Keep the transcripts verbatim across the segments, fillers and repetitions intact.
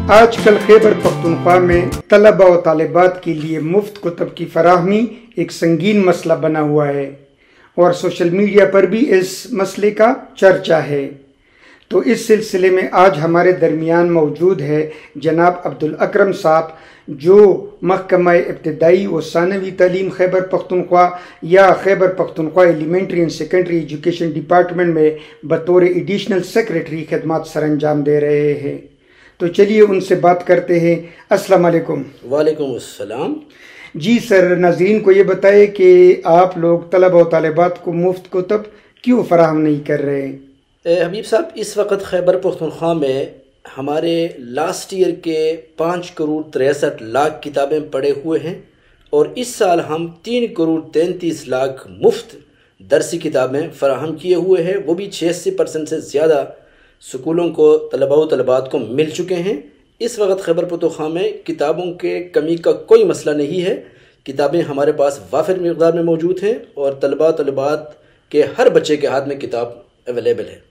آج کل خیبر پختونخوا میں طلبہ و طالبات کے لیے مفت کتب کی فراہمی ایک سنگین مسئلہ بنا ہوا ہے اور سوشل میڈیا پر بھی اس مسئلے کا چرچا ہے۔ تو اس سلسلے میں آج ہمارے درمیان موجود ہے جناب عبدال اکرم صاحب، جو محکمہ ابتدائی و ثانوی تعلیم خیبر پختونخوا یا Khyber Pakhtunkhwa elementary and secondary education department میں بطور ایڈیشنل سیکریٹری خدمات سر انجام دے رہے ہیں۔ تو چلیے ان سے بات کرتے ہیں۔ السلام علیکم۔ وعلیکم السلام۔ جی سر، ناظرین کو یہ بتائے کہ آپ لوگ طلبہ و طالبات کو مفت کتب کیوں فراہم نہیں کر رہے ہیں؟ حبیب صاحب، اس وقت خیبر پختونخوا میں ہمارے لاسٹ ایئر کے پانچ کروڑ تریسٹھ لاکھ کتابیں پڑے ہوئے ہیں، اور اس سال ہم تین کروڑ تینتیس لاکھ مفت درسی کتابیں فراہم کیے ہوئے ہیں، وہ بھی چھیاسی پرسنٹ سے زیادہ سکولوں کو طلباء و طلبات کو مل چکے ہیں۔ اس وقت خیبر پختونخوا میں کتابوں کے کمی کا کوئی مسئلہ نہیں ہے، کتابیں ہمارے پاس وافر مقدار میں موجود ہیں، اور طلباء و طلبات کے ہر بچے کے ہاتھ میں کتاب اویلیبل ہے۔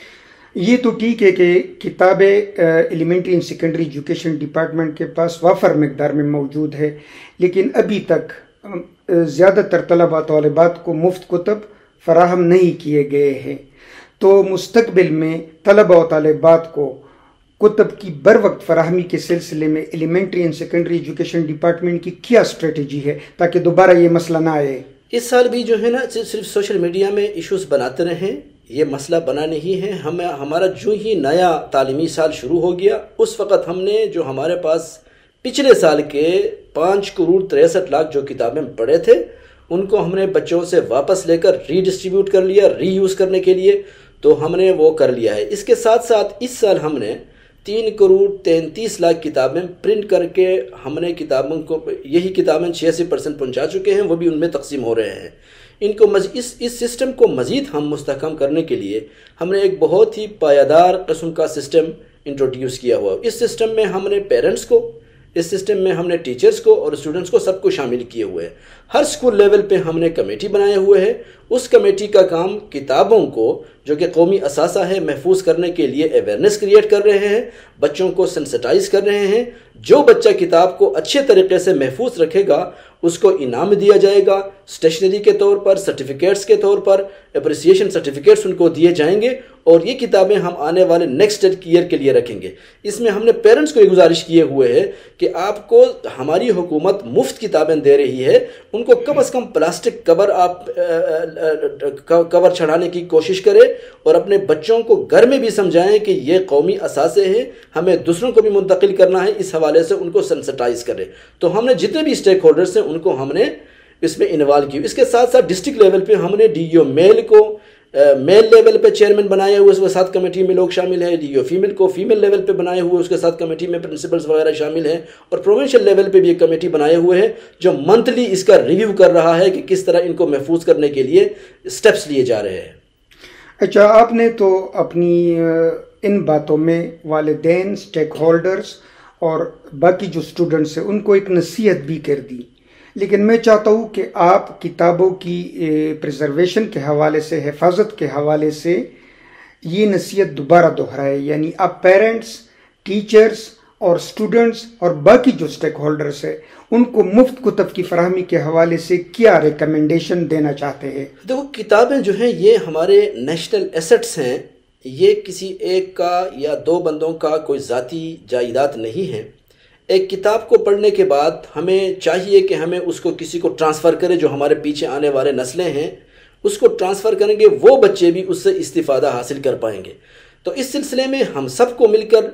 یہ تو ٹھیک ہے کہ کتابیں elementary and secondary education department کے پاس وافر مقدار میں موجود ہے، لیکن ابھی تک زیادہ تر طلباء طالبات کو مفت کتب فراہم نہیں کیے گئے ہیں۔ تو مستقبل میں طلباء و طالبات کو کتب کی بر وقت فراہمی کے سلسلے میں elementary and secondary education department کی کیا اسٹریٹجی ہے تاکہ دوبارہ یہ مسئلہ نہ آئے؟ اس سال بھی جو ہے نا صرف سوشل میڈیا میں ایشوز بناتے رہیں، یہ مسئلہ بنا نہیں ہے۔ ہم ہمارا جو ہی نیا تعلیمی سال شروع ہو گیا، اس وقت ہم نے جو ہمارے پاس پچھلے سال کے پانچ کروڑ تریسٹھ لاکھ جو کتابیں پڑھے تھے، ان کو ہم نے بچوں سے واپس لے کر ری ڈسٹریبیوٹ کر لیا، ری یوز کرنے کے لیے، تو ہم نے وہ کر لیا ہے۔ اس کے ساتھ ساتھ اس سال ہم نے تین کروڑ تینتیس لاکھ کتابیں پرنٹ کر کے ہم نے کتابوں کو یہی کتابیں چھیاسی پرسنٹ پہنچا چکے ہیں، وہ بھی ان میں تقسیم ہو رہے ہیں۔ ان کو مز... اس اس سسٹم کو مزید ہم مستحکم کرنے کے لیے ہم نے ایک بہت ہی پائیدار قسم کا سسٹم انٹروڈیوس کیا ہوا۔ اس سسٹم میں ہم نے پیرنٹس کو، اس سسٹم میں ہم نے ٹیچرز کو اور اسٹوڈنٹس کو سب کو شامل کیے ہوئے ہیں۔ ہر سکول لیول پہ ہم نے کمیٹی بنائے ہوئے ہیں۔ اس کمیٹی کا کام کتابوں کو جو کہ قومی اثاثہ ہے محفوظ کرنے کے لیے اویئرنیس کریٹ کر رہے ہیں، بچوں کو سینسٹائز کر رہے ہیں۔ جو بچہ کتاب کو اچھے طریقے سے محفوظ رکھے گا اس کو انعام دیا جائے گا، اسٹیشنری کے طور پر، سرٹیفکیٹس کے طور پر اپریسیشن سرٹیفکیٹس ان کو دیے جائیں گے، اور یہ کتابیں ہم آنے والے نیکسٹ ایئر کے لیے رکھیں گے۔ اس میں ہم نے پیرنٹس کو یہ گزارش کیے ہوئے ہے کہ آپ کو ہماری حکومت مفت کتابیں دے رہی ہے، ان کو کم از کم پلاسٹک کور آپ کور چڑھانے کی کوشش کرے، اور اپنے بچوں کو گھر میں بھی سمجھائیں کہ یہ قومی اثاثے ہیں، ہمیں دوسروں کو بھی منتقل کرنا ہے، اس حوالے سے ان کو سینسٹائز کرے۔ تو ہم نے جتنے بھی اسٹیک ہولڈرز ہیں ان کو ہم نے اس میں انوالو کی۔ اس کے ساتھ ساتھ ڈسٹرکٹ لیول پہ ہم نے ڈی او میل کو میل لیول پہ چیئرمین بنائے ہوئے، اس کے ساتھ کمیٹی میں لوگ شامل ہیں، ڈی او فیمیل کو فیمیل لیول پہ بنائے ہوئے، اس کے ساتھ کمیٹی میں پرنسپلز وغیرہ شامل ہیں، اور پروونشل لیول پہ بھی ایک کمیٹی بنائے ہوئے ہیں جو منتھلی اس کا ریویو کر رہا ہے کہ کس طرح ان کو محفوظ کرنے کے لیے سٹیپس لیے جا رہے ہیں۔ اچھا، آپ نے تو اپنی ان باتوں میں والدین، سٹیک ہولڈرز اور باقی جو اسٹوڈنٹس ہیں ان کو ایک نصیحت بھی کر دی، لیکن میں چاہتا ہوں کہ آپ کتابوں کی پریزرویشن کے حوالے سے، حفاظت کے حوالے سے یہ نصیحت دوبارہ دہرائے، یعنی آپ پیرنٹس، ٹیچرز اور اسٹوڈنٹس اور باقی جو سٹیک ہولڈرز ہیں ان کو مفت کتب کی فراہمی کے حوالے سے کیا ریکمنڈیشن دینا چاہتے ہیں؟ دیکھو، کتابیں جو ہیں یہ ہمارے نیشنل ایسٹس ہیں، یہ کسی ایک کا یا دو بندوں کا کوئی ذاتی جائیداد نہیں ہے۔ ایک کتاب کو پڑھنے کے بعد ہمیں چاہیے کہ ہمیں اس کو کسی کو ٹرانسفر کرے، جو ہمارے پیچھے آنے والے نسلیں ہیں اس کو ٹرانسفر کریں گے، وہ بچے بھی اس سے استفادہ حاصل کر پائیں گے۔ تو اس سلسلے میں ہم سب کو مل کر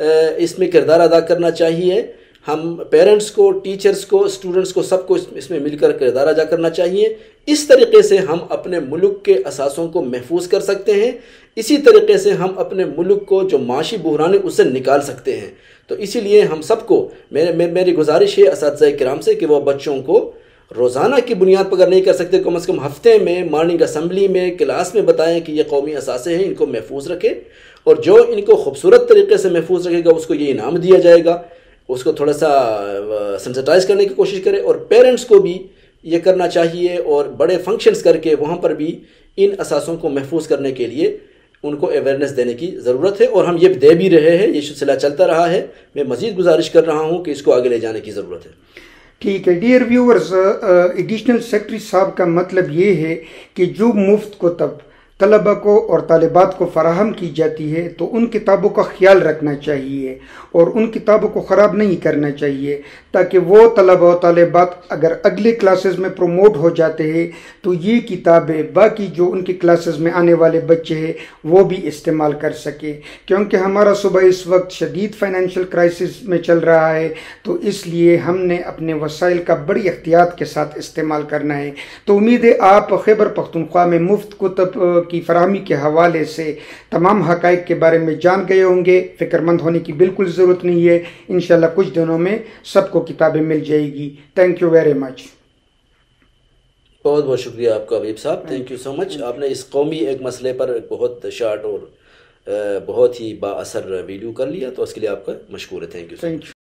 اس میں کردار ادا کرنا چاہیے۔ ہم پیرنٹس کو، ٹیچرز کو، اسٹوڈنٹس کو، سب کو اس میں مل کر کردار ادا کرنا چاہیے۔ اس طریقے سے ہم اپنے ملک کے اثاثوں کو محفوظ کر سکتے ہیں، اسی طریقے سے ہم اپنے ملک کو جو معاشی بحران ہے اس سے نکال سکتے ہیں۔ تو اسی لیے ہم سب کو، میرے میری گزارش ہے اساتذہ کرام سے کہ وہ بچوں کو روزانہ کی بنیاد پر اگر نہیں کر سکتے، کم از کم ہفتے میں مارننگ اسمبلی میں، کلاس میں بتائیں کہ یہ قومی اثاثے ہیں، ان کو محفوظ رکھیں، اور جو ان کو خوبصورت طریقے سے محفوظ رکھے گا اس کو یہ انعام دیا جائے گا، اس کو تھوڑا سا سینسٹائز کرنے کی کوشش کرے۔ اور پیرنٹس کو بھی یہ کرنا چاہیے، اور بڑے فنکشنز کر کے وہاں پر بھی ان اثاثوں کو محفوظ کرنے کے لیے ان کو اویئرنیس دینے کی ضرورت ہے، اور ہم یہ دے بھی رہے ہیں، یہ سلسلہ چلتا رہا ہے. میں مزید گزارش کر رہا ہوں کہ اس کو آگے لے جانے کی ضرورت ہے. ٹھیک ہے ڈیئر ویورز، ایڈیشنل سیکرٹری صاحب کا مطلب یہ ہے کہ جو مفت کتب طلبہ کو اور طالبات کو فراہم کی جاتی ہے تو ان کتابوں کا خیال رکھنا چاہیے اور ان کتابوں کو خراب نہیں کرنا چاہیے، تاکہ وہ طلبہ و طالبات اگر اگلے کلاسز میں پروموٹ ہو جاتے ہیں تو یہ کتابیں باقی جو ان کی کلاسز میں آنے والے بچے ہیں وہ بھی استعمال کر سکے. کیونکہ ہمارا صوبہ اس وقت شدید فائنینشیل کرائسس میں چل رہا ہے، تو اس لیے ہم نے اپنے وسائل کا بڑی احتیاط کے ساتھ استعمال کرنا ہے. تو امید ہے آپ خیبر پختونخوا میں مفت کتب کی فراہمی کے حوالے سے تمام حقائق کے بارے میں جان گئے ہوں گے. فکر مند ہونے کی بالکل ضرورت نہیں ہے، انشاءاللہ کچھ دنوں میں سب کو کتابیں مل جائے گی. Thank you very much. بہت بہت شکریہ آپ کا حبیب صاحب، تھینک یو سو مچ. آپ نے اس قومی ایک مسئلے پر ایک بہت شارٹ اور بہت ہی با اثر ویڈیو کر لیا، تو اس کے لیے آپ کا مشکور ہے. Thank you.